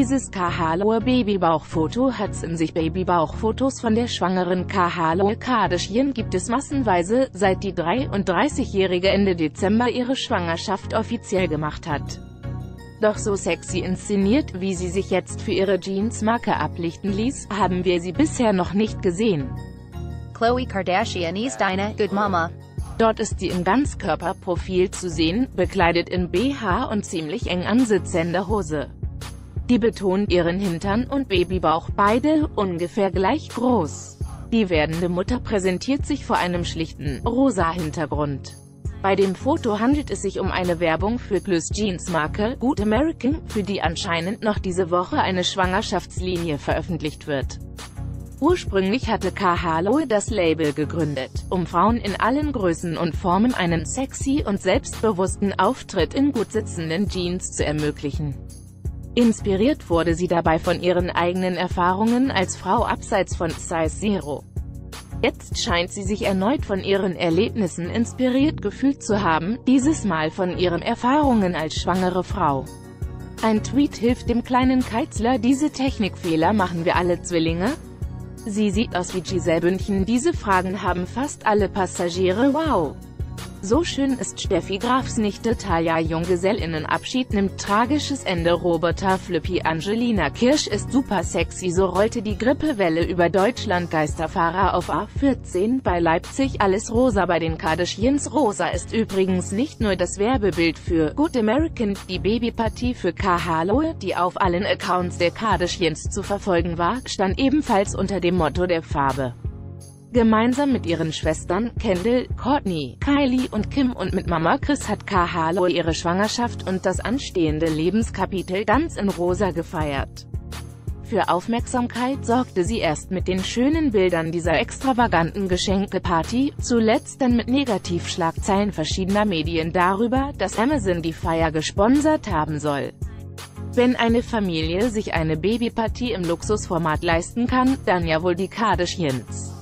Dieses Kahaloe Babybauchfoto hat's in sich. Babybauchfotos von der schwangeren Kahaloe Kardashian gibt es massenweise, seit die 33-Jährige Ende Dezember ihre Schwangerschaft offiziell gemacht hat. Doch so sexy inszeniert, wie sie sich jetzt für ihre Jeans-Marke ablichten ließ, haben wir sie bisher noch nicht gesehen. Khloe Kardashian ist eine Good Mama. Dort ist sie im Ganzkörperprofil zu sehen, bekleidet in BH und ziemlich eng ansitzender Hose. Die betont ihren Hintern und Babybauch, beide ungefähr gleich groß. Die werdende Mutter präsentiert sich vor einem schlichten, rosa Hintergrund. Bei dem Foto handelt es sich um eine Werbung für Khloes Jeans-Marke Good American, für die anscheinend noch diese Woche eine Schwangerschaftslinie veröffentlicht wird. Ursprünglich hatte Kahaloe das Label gegründet, um Frauen in allen Größen und Formen einen sexy und selbstbewussten Auftritt in gut sitzenden Jeans zu ermöglichen. Inspiriert wurde sie dabei von ihren eigenen Erfahrungen als Frau abseits von Size Zero. Jetzt scheint sie sich erneut von ihren Erlebnissen inspiriert gefühlt zu haben, dieses Mal von ihren Erfahrungen als schwangere Frau. Ein Tweet hilft dem kleinen Keitzler: diese Technikfehler machen wir alle Zwillinge? Sie sieht aus wie Giselle Bündchen. Diese Fragen haben fast alle Passagiere. Wow! So schön ist Steffi Grafs Nichte Talia. Junggesellinnenabschied nimmt tragisches Ende. Roboter Flippy. Angelina Kirsch ist super sexy. So rollte die Grippewelle über Deutschland. Geisterfahrer auf A14 bei Leipzig. Alles rosa bei den Kardashians. Rosa ist übrigens nicht nur das Werbebild für Good American. Die Babyparty für Kahaloe, die auf allen Accounts der Kardashians zu verfolgen war, stand ebenfalls unter dem Motto der Farbe. Gemeinsam mit ihren Schwestern Kendall, Kourtney, Kylie und Kim und mit Mama Kris hat Kahaloe ihre Schwangerschaft und das anstehende Lebenskapitel ganz in rosa gefeiert. Für Aufmerksamkeit sorgte sie erst mit den schönen Bildern dieser extravaganten Geschenkeparty, zuletzt dann mit Negativschlagzeilen verschiedener Medien darüber, dass Amazon die Feier gesponsert haben soll. Wenn eine Familie sich eine Babyparty im Luxusformat leisten kann, dann ja wohl die Kardashians.